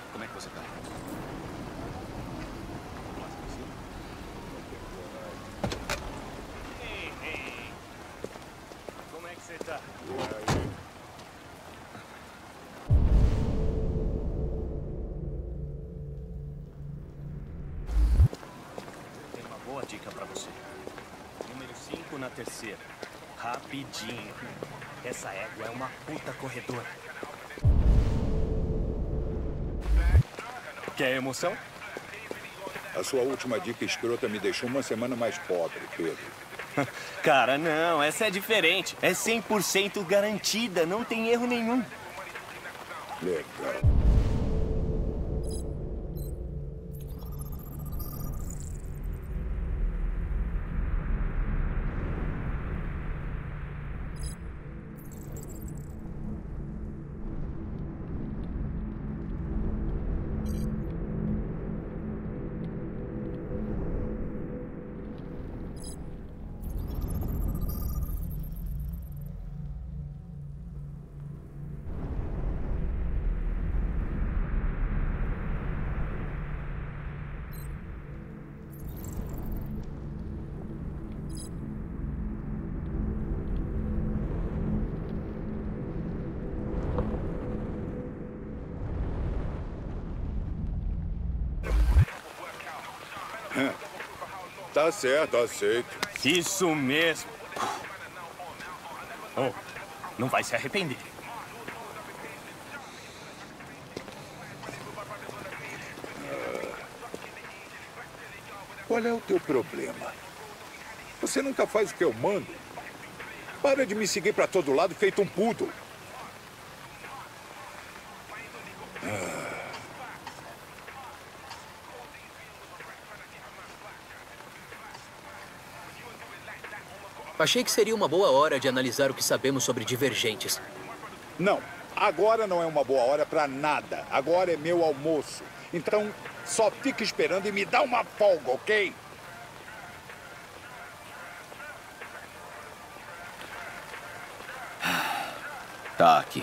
Como é que você tá? Ei, ei. Como é que você tá? Tem uma boa dica pra você. Número 5 na terceira. Rapidinho. Essa égua é uma puta corredora. Quer emoção? A sua última dica escrota me deixou uma semana mais pobre, Pedro. Cara, não. Essa é diferente. É 100% garantida. Não tem erro nenhum. Legal. Tá certo, aceito. Isso mesmo. Oh, não vai se arrepender. Qual é o teu problema? Você nunca faz o que eu mando. Para de me seguir pra todo lado feito um poodle. Achei que seria uma boa hora de analisar o que sabemos sobre divergentes. Não, agora não é uma boa hora pra nada. Agora é meu almoço. Então, só fica esperando e me dá uma folga, ok? Tá aqui.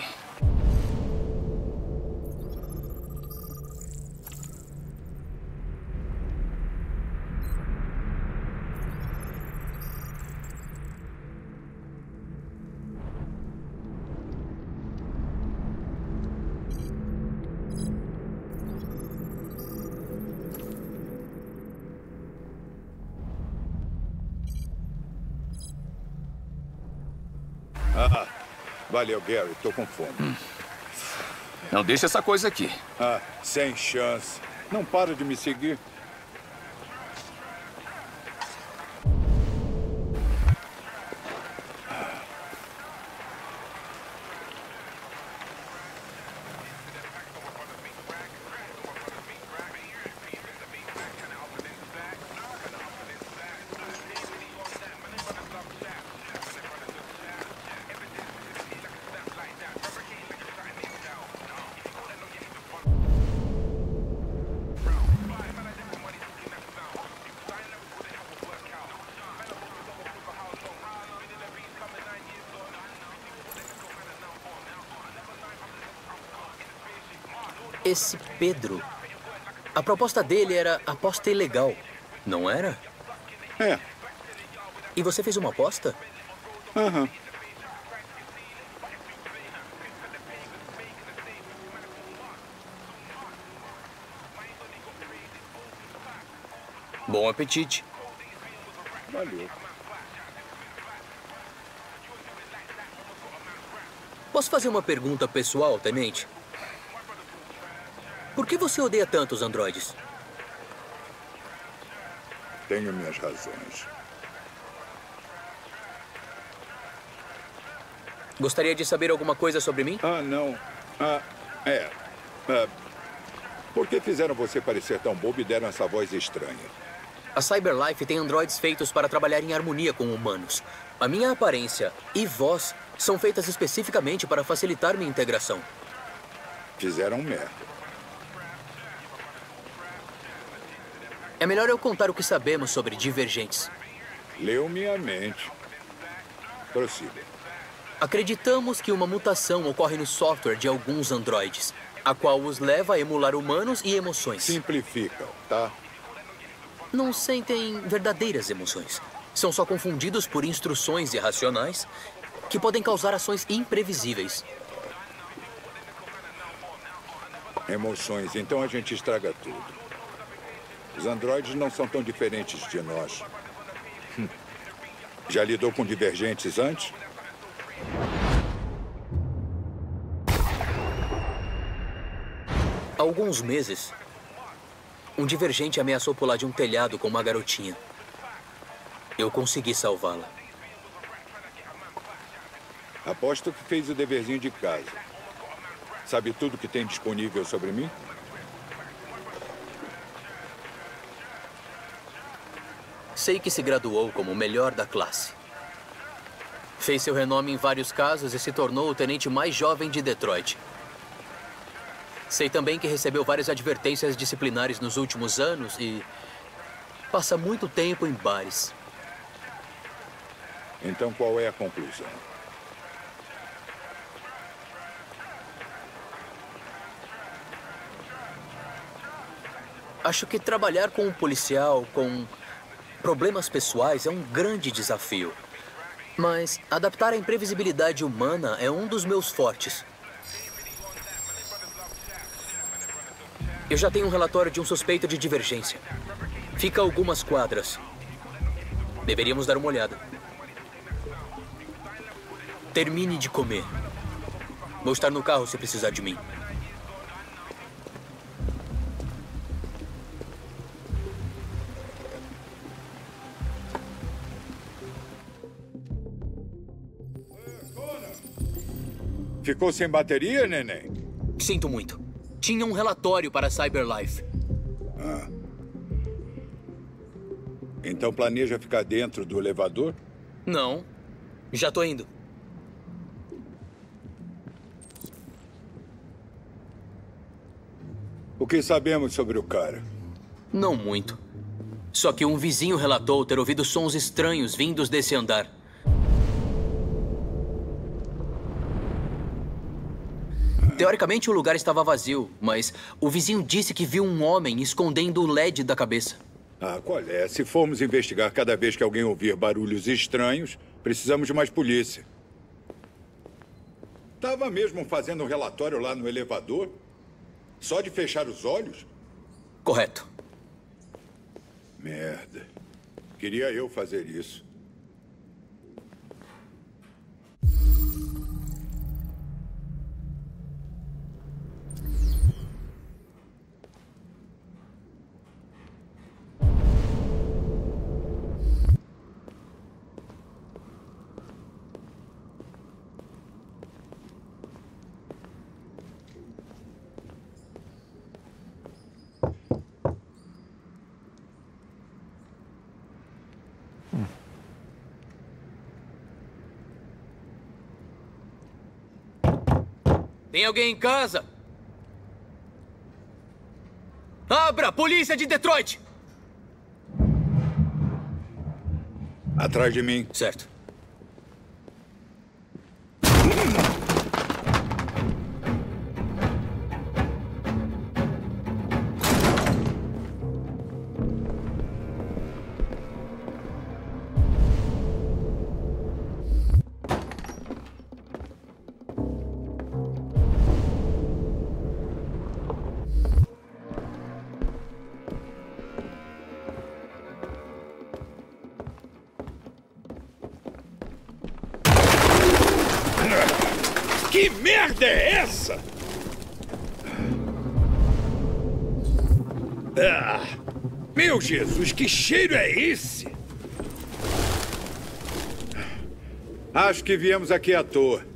Valeu, Gary. Tô com fome. Não deixa essa coisa aqui. Sem chance. Não para de me seguir. Esse Pedro... A proposta dele era aposta ilegal, não era? É. E você fez uma aposta? Aham. Bom apetite. Valeu. Posso fazer uma pergunta pessoal, tenente? Por que você odeia tanto os androides? Tenho minhas razões. Gostaria de saber alguma coisa sobre mim? Não. Por que fizeram você parecer tão bobo e deram essa voz estranha? A Cyberlife tem androides feitos para trabalhar em harmonia com humanos. A minha aparência e voz são feitas especificamente para facilitar minha integração. Fizeram merda. É melhor eu contar o que sabemos sobre divergentes. Leu minha mente. Prossiga. Acreditamos que uma mutação ocorre no software de alguns androides. a qual os leva a emular humanos e emoções. Simplifica, tá? Não sentem verdadeiras emoções. São só confundidos por instruções irracionais que podem causar ações imprevisíveis. Emoções, então a gente estraga tudo. Os androides não são tão diferentes de nós. Já lidou com divergentes antes? Há alguns meses, um divergente ameaçou pular de um telhado com uma garotinha. Eu consegui salvá-la. Aposto que fez o deverzinho de casa. Sabe tudo que tem disponível sobre mim? Sei que se graduou como o melhor da classe. Fez seu renome em vários casos e se tornou o tenente mais jovem de Detroit. Sei também que recebeu várias advertências disciplinares nos últimos anos e passa muito tempo em bares. Então qual é a conclusão? Acho que trabalhar com um policial com problemas pessoais é um grande desafio. Mas adaptar a imprevisibilidade humana é um dos meus fortes. Eu já tenho um relatório de um suspeito de divergência. Fica a algumas quadras. Deveríamos dar uma olhada. Termine de comer. Vou estar no carro se precisar de mim. Ficou sem bateria, neném? Sinto muito. Tinha um relatório para a CyberLife. Então planeja ficar dentro do elevador? Não. Já tô indo. O que sabemos sobre o cara? Não muito. Só que um vizinho relatou ter ouvido sons estranhos vindos desse andar. Teoricamente, o lugar estava vazio, mas o vizinho disse que viu um homem escondendo o LED da cabeça. Ah, qual é? Se formos investigar cada vez que alguém ouvir barulhos estranhos, precisamos de mais polícia. Tava mesmo fazendo um relatório lá no elevador? Só de fechar os olhos? Correto. Merda. Queria eu fazer isso. Tem alguém em casa? Abra! Polícia de Detroit! Atrás de mim. Certo. Que merda é essa? Ah, meu Jesus, que cheiro é esse? Acho que viemos aqui à toa.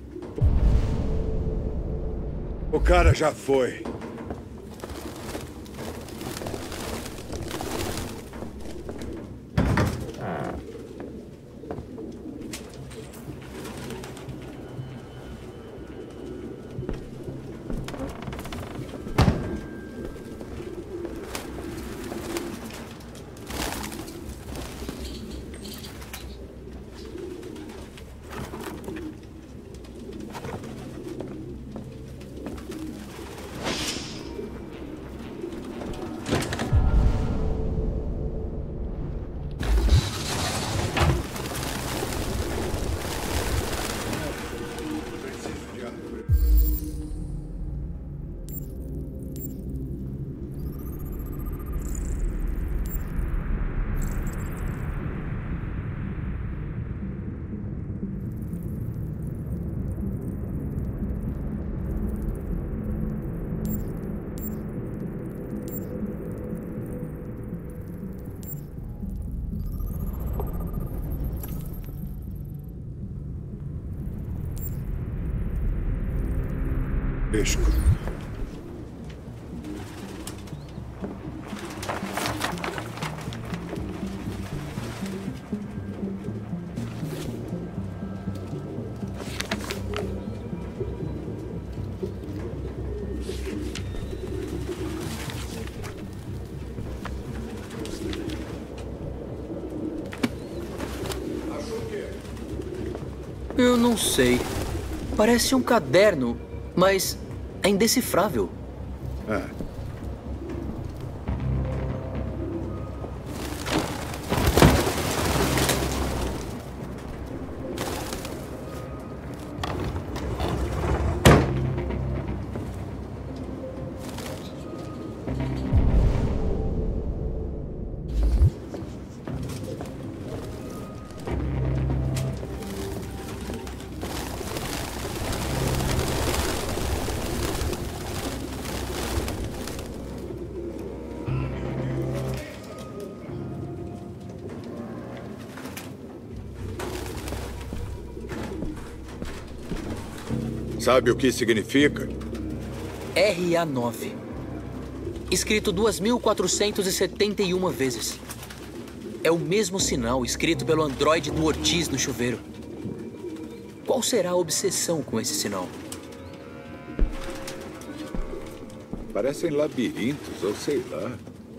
O cara já foi. fresco. Eu não sei. Parece um caderno, mas é indecifrável. Sabe o que significa? RA9. Escrito 2.471 vezes. É o mesmo sinal escrito pelo androide do Ortiz no chuveiro. Qual será a obsessão com esse sinal? Parecem labirintos, ou sei lá.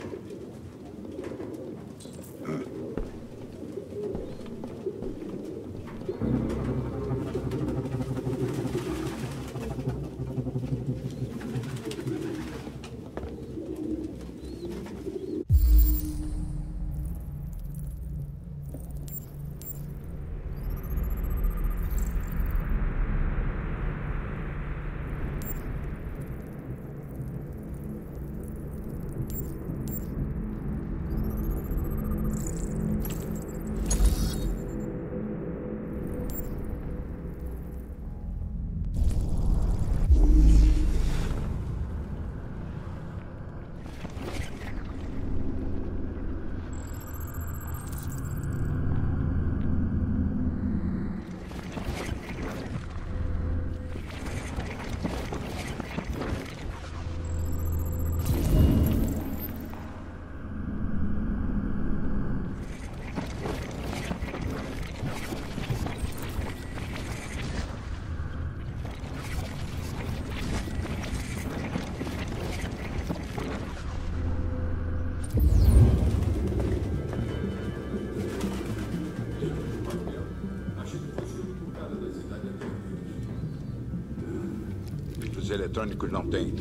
Eletrônicos não têm.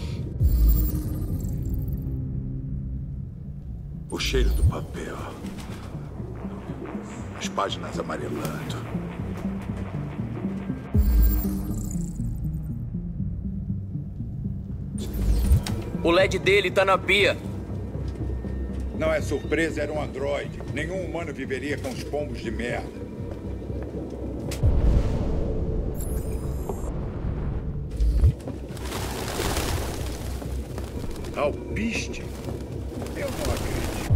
O cheiro do papel. As páginas amarelando. O LED dele tá na pia. Não é surpresa, era um androide. Nenhum humano viveria com os pombos de merda. Alpiste? Eu não acredito.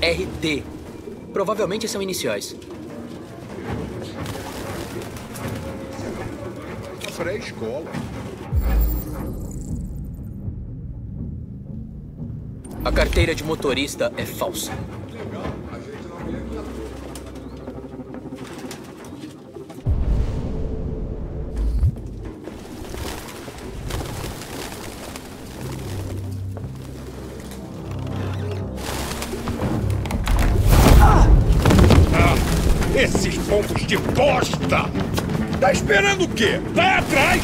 RT. Provavelmente são iniciais. Pré-escola. A carteira de motorista é falsa. Esses pombos de bosta! Tá esperando o quê? Vai atrás!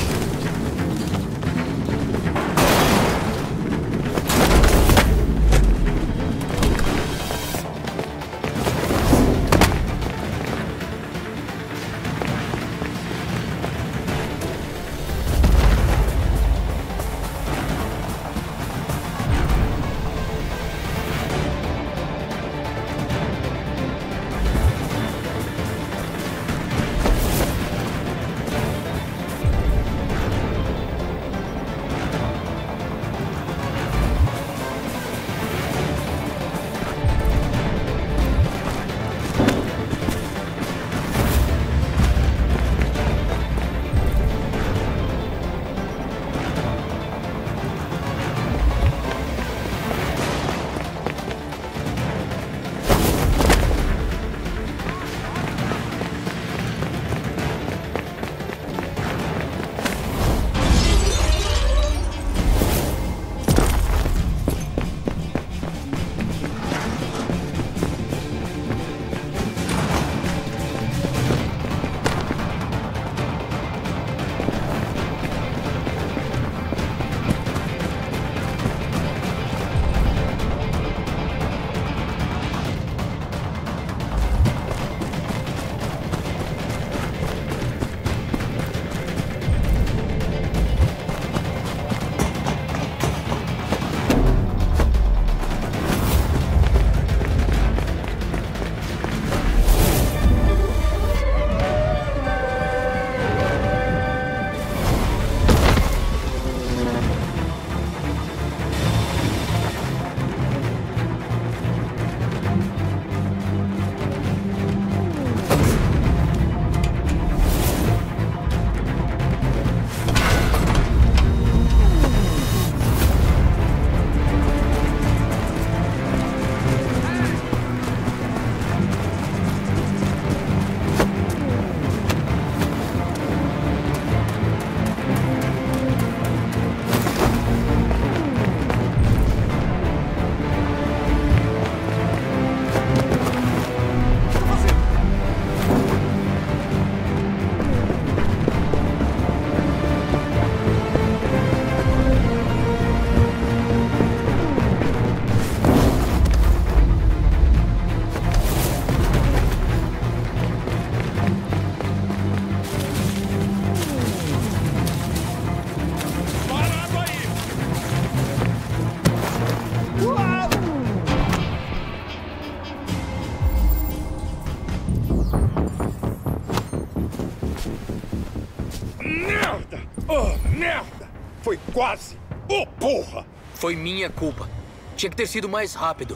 Merda! Oh, merda! Foi quase! Oh, porra! Foi minha culpa. Tinha que ter sido mais rápido.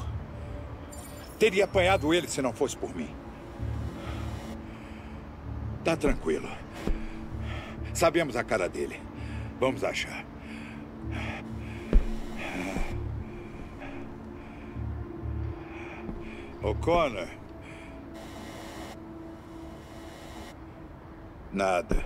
Teria apanhado ele se não fosse por mim. Tá tranquilo. Sabemos a cara dele. Vamos achar. O'Connor. Nada.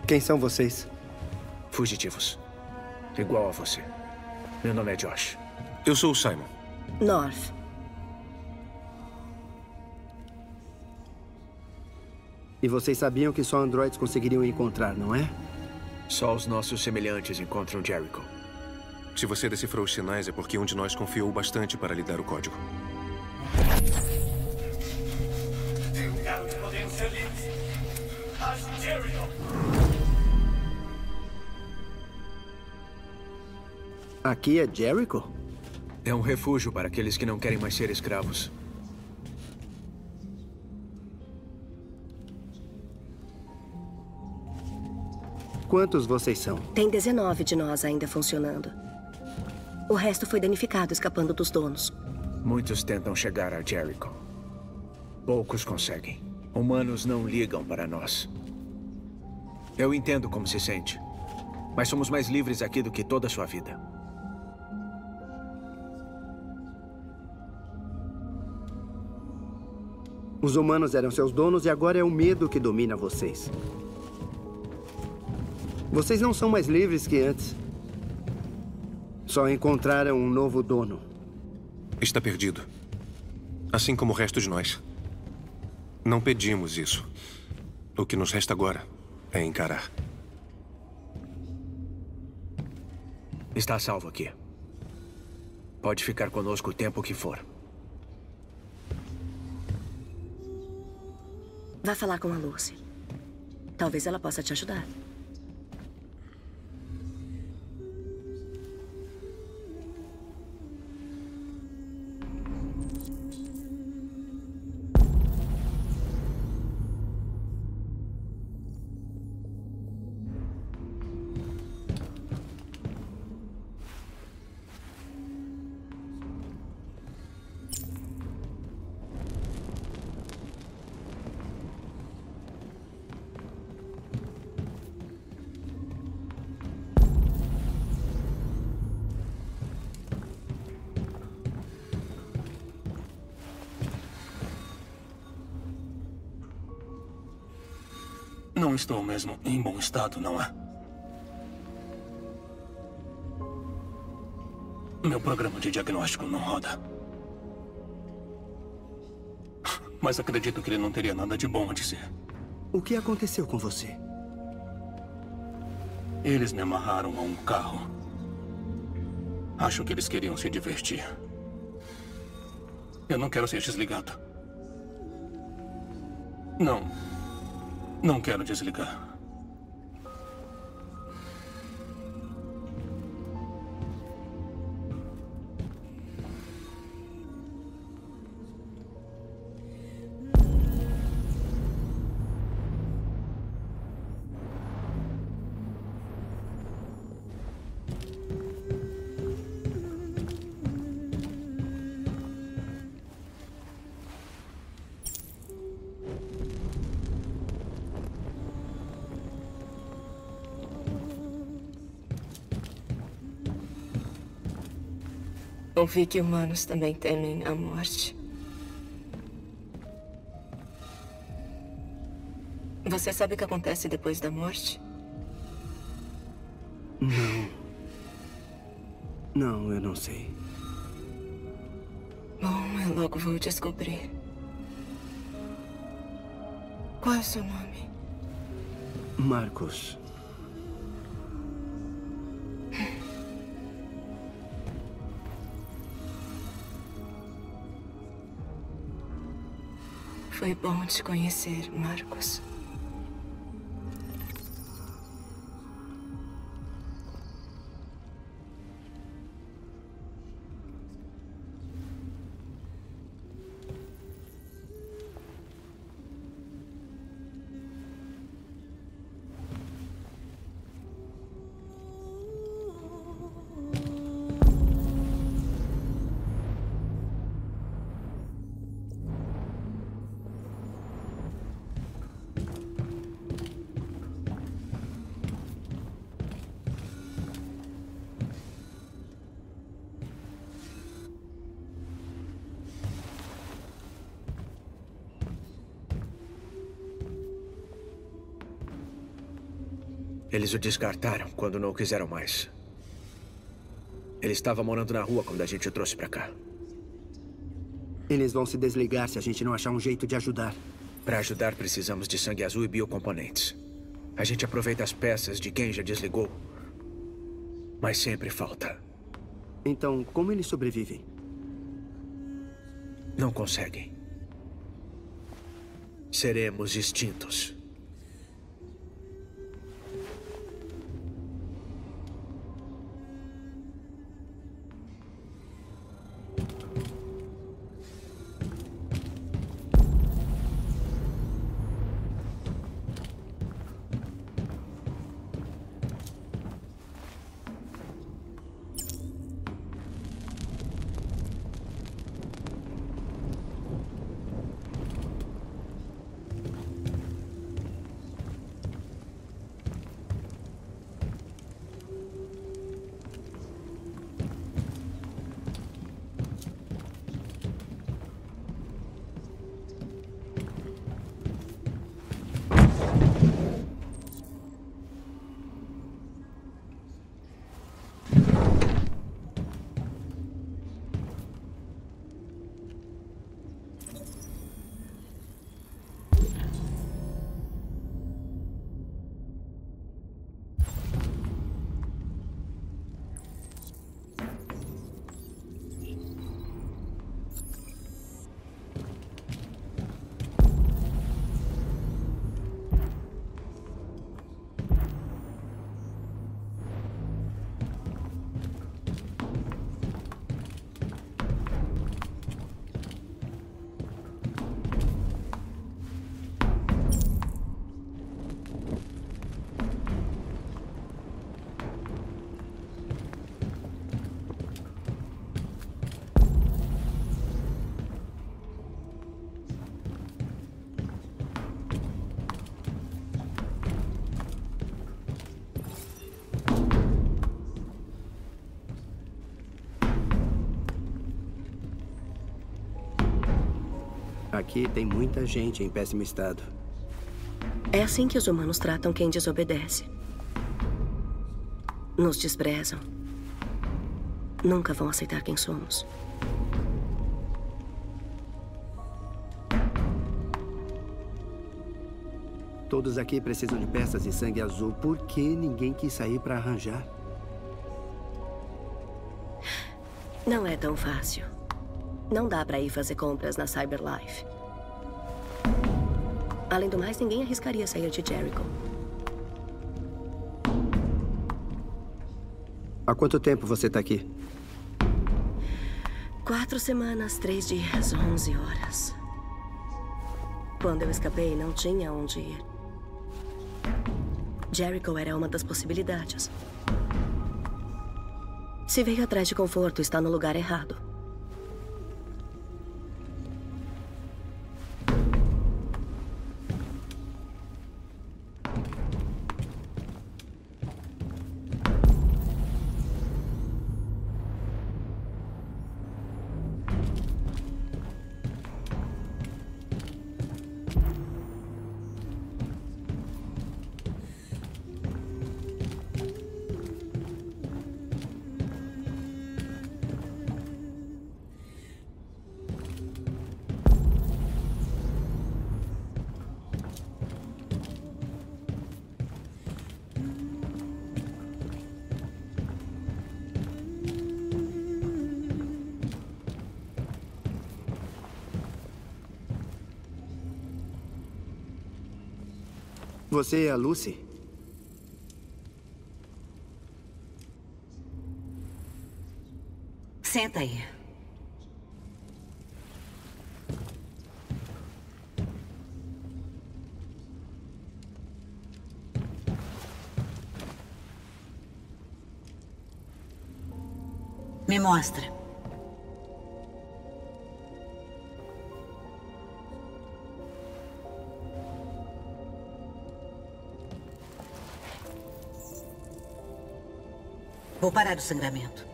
Quem são vocês? Fugitivos. Igual a você. Meu nome é Josh. Eu sou o Simon. North. E vocês sabiam que só androides conseguiriam encontrar, não é? Só os nossos semelhantes encontram Jericho. Se você decifrou os sinais, é porque um de nós confiou bastante para lhe dar o código. Aqui é Jericho? É um refúgio para aqueles que não querem mais ser escravos. Quantos vocês são? Tem 19 de nós ainda funcionando. O resto foi danificado escapando dos donos. Muitos tentam chegar a Jericho. Poucos conseguem. Humanos não ligam para nós. Eu entendo como se sente. Mas somos mais livres aqui do que toda a sua vida. Os humanos eram seus donos e agora é o medo que domina vocês. Vocês não são mais livres que antes. Só encontraram um novo dono. Está perdido. Assim como o resto de nós. Não pedimos isso. O que nos resta agora é encarar. Está salvo aqui. Pode ficar conosco o tempo que for. Vá falar com a Lucy. Talvez ela possa te ajudar. Não estou mesmo em bom estado, não é? Meu programa de diagnóstico não roda. Mas acredito que ele não teria nada de bom a dizer. O que aconteceu com você? Eles me amarraram a um carro. Acho que eles queriam se divertir. Eu não quero ser desligado. Não quero desligar. Ouvi que humanos também temem a morte. Você sabe o que acontece depois da morte? Não, eu não sei. Bom, eu logo vou descobrir. Qual é o seu nome? Marcos. Foi bom te conhecer, Marcos. Eles o descartaram quando não o quiseram mais. Ele estava morando na rua quando a gente o trouxe pra cá. Eles vão se desligar se a gente não achar um jeito de ajudar. Para ajudar, precisamos de sangue azul e biocomponentes. A gente aproveita as peças de quem já desligou. Mas sempre falta. Então, como eles sobrevivem? Não conseguem. Seremos extintos. Aqui tem muita gente em péssimo estado. É assim que os humanos tratam quem desobedece. Nos desprezam. Nunca vão aceitar quem somos. Todos aqui precisam de peças de sangue azul. Por que ninguém quis sair para arranjar? Não é tão fácil. Não dá para ir fazer compras na Cyberlife. Além do mais, ninguém arriscaria sair de Jericho. Há quanto tempo você está aqui? 4 semanas, 3 dias, 11 horas. Quando eu escapei, não tinha onde ir. Jericho era uma das possibilidades. Se veio atrás de conforto, está no lugar errado. Você é a Lucy? Senta aí. Me mostra. Vou parar o sangramento.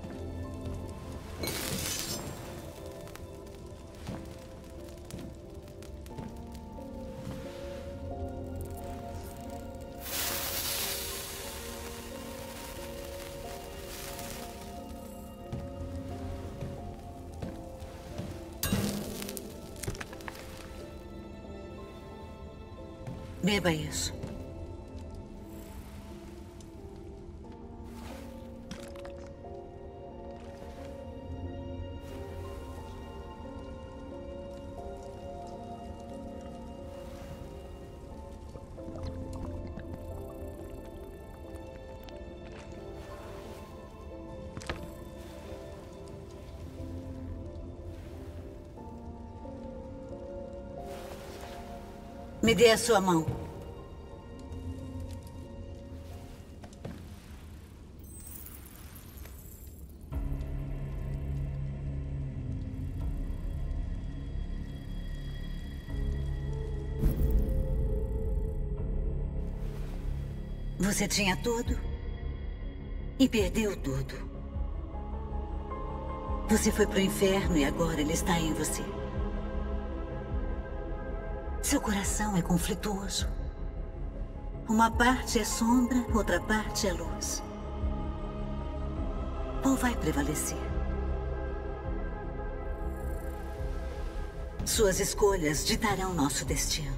Beba isso. Me dê a sua mão. Você tinha tudo e perdeu tudo. Você foi pro inferno e agora ele está em você. Seu coração é conflituoso. Uma parte é sombra, outra parte é luz. Qual vai prevalecer? Suas escolhas ditarão nosso destino.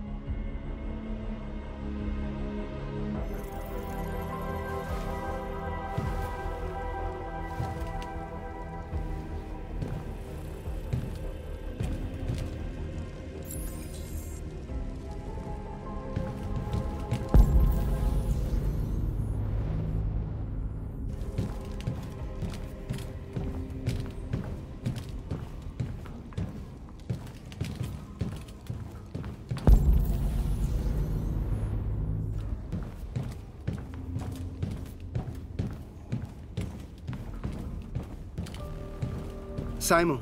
Simon.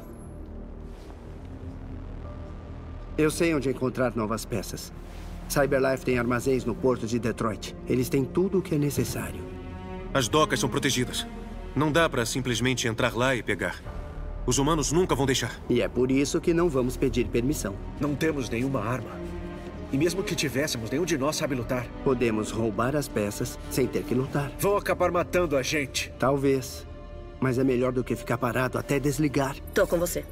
Eu sei onde encontrar novas peças. Cyberlife tem armazéns no porto de Detroit. Eles têm tudo o que é necessário. As docas são protegidas. Não dá para simplesmente entrar lá e pegar. Os humanos nunca vão deixar. E é por isso que não vamos pedir permissão. Não temos nenhuma arma. E mesmo que tivéssemos, nenhum de nós sabe lutar. Podemos roubar as peças sem ter que lutar. Vão acabar matando a gente. Talvez. Mas é melhor do que ficar parado até desligar. Tô com você.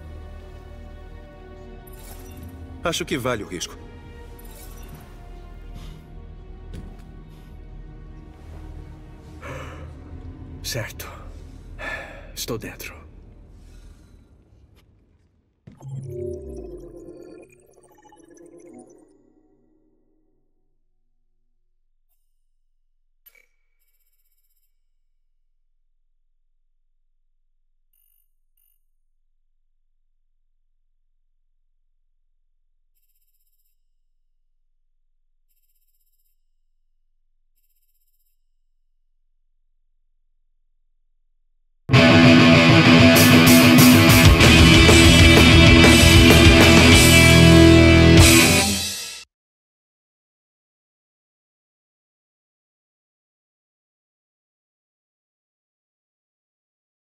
Acho que vale o risco. Certo. Estou dentro.